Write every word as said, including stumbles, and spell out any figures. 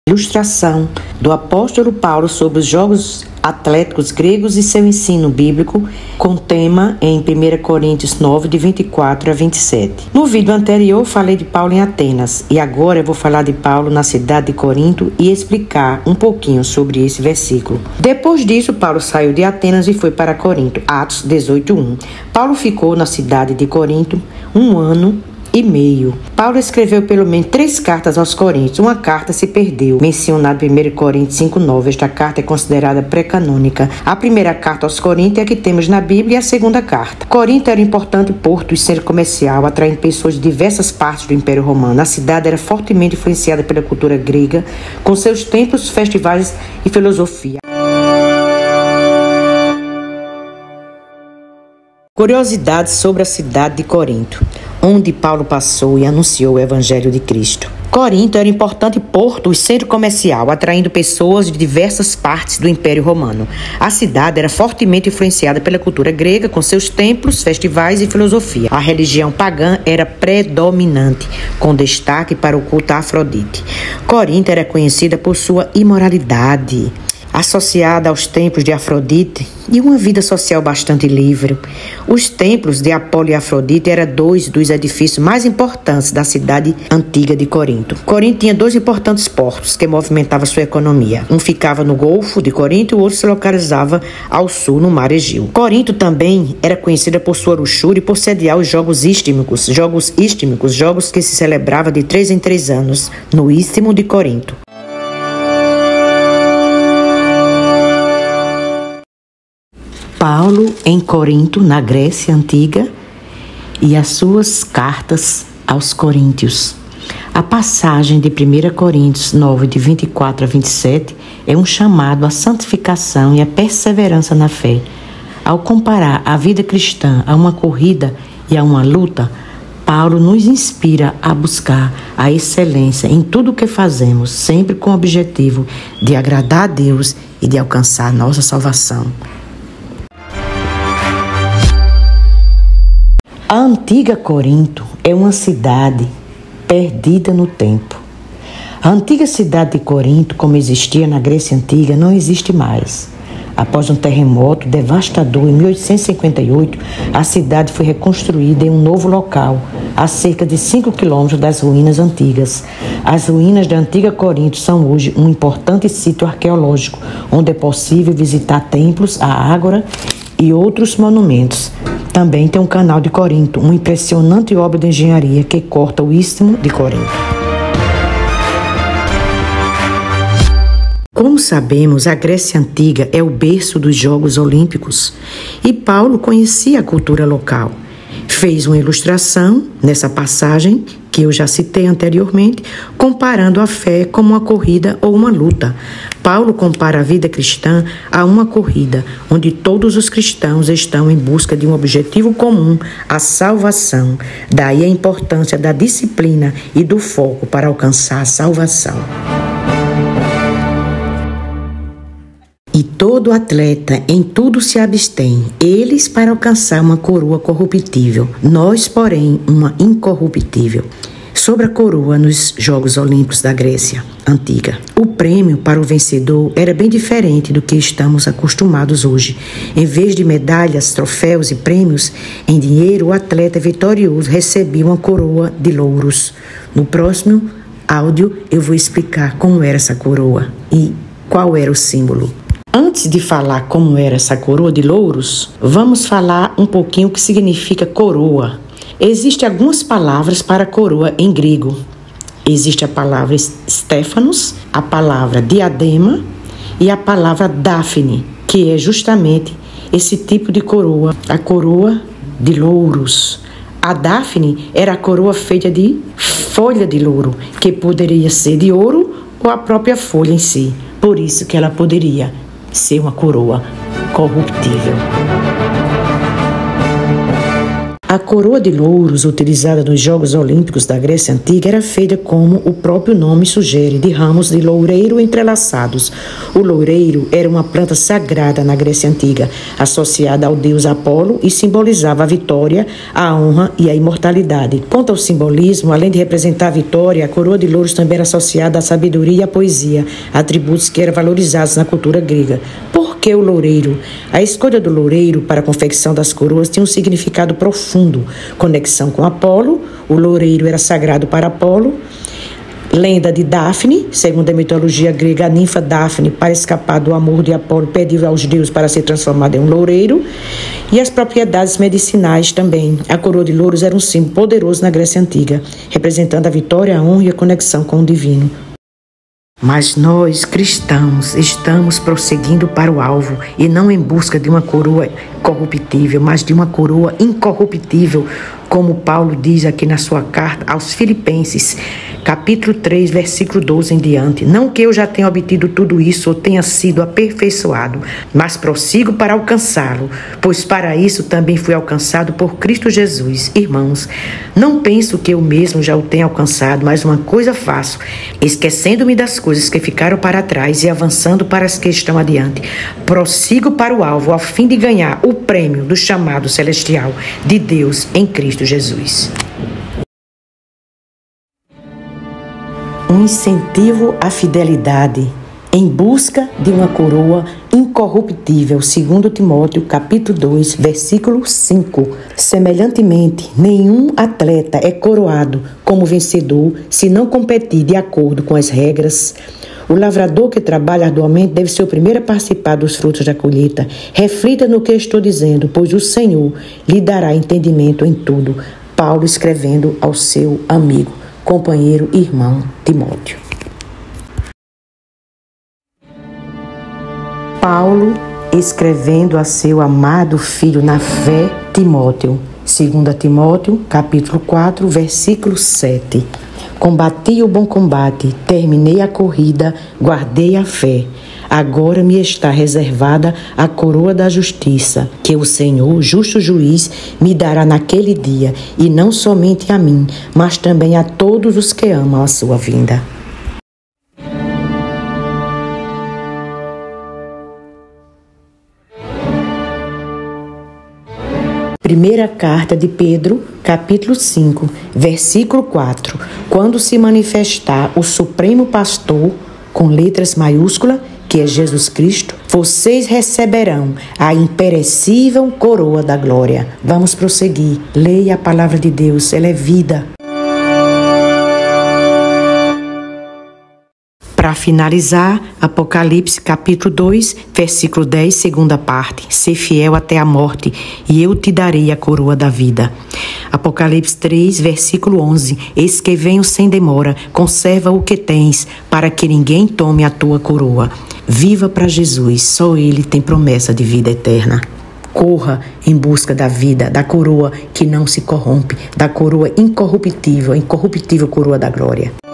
Ilustração do apóstolo Paulo sobre os jogos atléticos gregos e seu ensino bíblico, com tema em primeira Coríntios nove, de vinte e quatro a vinte e sete. No vídeo anterior falei de Paulo em Atenas e agora eu vou falar de Paulo na cidade de Corinto e explicar um pouquinho sobre esse versículo. Depois disso, Paulo saiu de Atenas e foi para Corinto. Atos dezoito, um. Paulo ficou na cidade de Corinto um ano e meio. Paulo escreveu pelo menos três cartas aos Coríntios. Uma carta se perdeu, mencionada em primeira Coríntios cinco, nove. Esta carta é considerada pré-canônica. A primeira carta aos Coríntios é a que temos na Bíblia e a segunda carta. Corinto era um importante porto e centro comercial, atraindo pessoas de diversas partes do Império Romano. A cidade era fortemente influenciada pela cultura grega, com seus templos, festivais e filosofia. Curiosidades sobre a cidade de Corinto, onde Paulo passou e anunciou o Evangelho de Cristo. Corinto era um importante porto e centro comercial, atraindo pessoas de diversas partes do Império Romano. A cidade era fortemente influenciada pela cultura grega, com seus templos, festivais e filosofia. A religião pagã era predominante, com destaque para o culto a Afrodite. Corinto era conhecida por sua imoralidade, associada aos templos de Afrodite, e uma vida social bastante livre. Os templos de Apolo e Afrodite eram dois dos edifícios mais importantes da cidade antiga de Corinto. Corinto tinha dois importantes portos que movimentavam sua economia. Um ficava no Golfo de Corinto e o outro se localizava ao sul, no Mar Egeu. Corinto também era conhecida por sua luxúria e por sediar os Jogos Istmicos, Jogos Istmicos, jogos que se celebravam de três em três anos, no Istmo de Corinto. Paulo em Corinto, na Grécia Antiga, e as suas cartas aos Coríntios. A passagem de primeira Coríntios nove, de vinte e quatro a vinte e sete, é um chamado à santificação e à perseverança na fé. Ao comparar a vida cristã a uma corrida e a uma luta, Paulo nos inspira a buscar a excelência em tudo o que fazemos, sempre com o objetivo de agradar a Deus e de alcançar a nossa salvação. A antiga Corinto é uma cidade perdida no tempo. A antiga cidade de Corinto, como existia na Grécia Antiga, não existe mais. Após um terremoto devastador em mil oitocentos e cinquenta e oito, a cidade foi reconstruída em um novo local, a cerca de cinco quilômetros das ruínas antigas. As ruínas da antiga Corinto são hoje um importante sítio arqueológico, onde é possível visitar templos, a ágora e outros monumentos. Também tem um canal de Corinto, uma impressionante obra de engenharia que corta o Istmo de Corinto. Como sabemos, a Grécia Antiga é o berço dos Jogos Olímpicos e Paulo conhecia a cultura local. Fez uma ilustração nessa passagem, que eu já citei anteriormente, comparando a fé como uma corrida ou uma luta. Paulo compara a vida cristã a uma corrida, onde todos os cristãos estão em busca de um objetivo comum, a salvação. Daí a importância da disciplina e do foco para alcançar a salvação. E todo atleta em tudo se abstém, eles para alcançar uma coroa corruptível, nós, porém, uma incorruptível. Sobre a coroa nos Jogos Olímpicos da Grécia Antiga, o prêmio para o vencedor era bem diferente do que estamos acostumados hoje. Em vez de medalhas, troféus e prêmios em dinheiro, o atleta vitorioso recebia uma coroa de louros. No próximo áudio eu vou explicar como era essa coroa e qual era o símbolo. Antes de falar como era essa coroa de louros, vamos falar um pouquinho o que significa coroa. Existem algumas palavras para coroa em grego. Existe a palavra Stéphanos, a palavra diadema e a palavra Dáfne, que é justamente esse tipo de coroa, a coroa de louros. A Dáfne era a coroa feita de folha de louro, que poderia ser de ouro ou a própria folha em si. Por isso que ela poderia ser uma coroa corruptível. A coroa de louros utilizada nos Jogos Olímpicos da Grécia Antiga era feita como o próprio nome sugere, de ramos de loureiro entrelaçados. O loureiro era uma planta sagrada na Grécia Antiga, associada ao deus Apolo e simbolizava a vitória, a honra e a imortalidade. Quanto ao simbolismo, além de representar a vitória, a coroa de louros também era associada à sabedoria e à poesia, atributos que eram valorizados na cultura grega. Por que o loureiro? A escolha do loureiro para a confecção das coroas tinha um significado profundo. Conexão com Apolo, o loureiro era sagrado para Apolo. Lenda de Dafne, segundo a mitologia grega, a ninfa Dafne, para escapar do amor de Apolo, pediu aos deuses para ser transformada em um loureiro. E as propriedades medicinais também. A coroa de louros era um símbolo poderoso na Grécia Antiga, representando a vitória, a honra e a conexão com o divino. Mas nós, cristãos, estamos prosseguindo para o alvo e não em busca de uma coroa corruptível, mas de uma coroa incorruptível, como Paulo diz aqui na sua carta aos Filipenses, capítulo três, versículo doze em diante. Não que eu já tenha obtido tudo isso ou tenha sido aperfeiçoado, mas prossigo para alcançá-lo, pois para isso também fui alcançado por Cristo Jesus. Irmãos, não penso que eu mesmo já o tenha alcançado, mas uma coisa faço, esquecendo-me das coisas que ficaram para trás e avançando para as que estão adiante. Prossigo para o alvo, ao fim de ganhar o prêmio do chamado celestial de Deus em Cristo Jesus. Um incentivo à fidelidade em busca de uma coroa incorruptível, segundo Timóteo, capítulo dois, versículo cinco. Semelhantemente, nenhum atleta é coroado como vencedor se não competir de acordo com as regras. O lavrador que trabalha arduamente deve ser o primeiro a participar dos frutos da colheita. Reflita no que estou dizendo, pois o Senhor lhe dará entendimento em tudo. Paulo escrevendo ao seu amigo, companheiro e irmão Timóteo. Paulo escrevendo a seu amado filho na fé, Timóteo. segundo Timóteo, capítulo quatro, versículo sete. Combati o bom combate, terminei a corrida, guardei a fé. Agora me está reservada a coroa da justiça, que o Senhor, justo juiz, me dará naquele dia, e não somente a mim, mas também a todos os que amam a sua vinda. Primeira carta de Pedro, capítulo cinco, versículo quatro. Quando se manifestar o Supremo Pastor, com letras maiúsculas, que é Jesus Cristo, vocês receberão a imperecível coroa da glória. Vamos prosseguir. Leia a palavra de Deus, ela é vida. Para finalizar, Apocalipse capítulo dois, versículo dez, segunda parte. Ser fiel até a morte, e eu te darei a coroa da vida. Apocalipse três, versículo onze. Eis que venho sem demora, conserva o que tens, para que ninguém tome a tua coroa. Viva para Jesus, só Ele tem promessa de vida eterna. Corra em busca da vida, da coroa que não se corrompe, da coroa incorruptível, a incorruptível coroa da glória.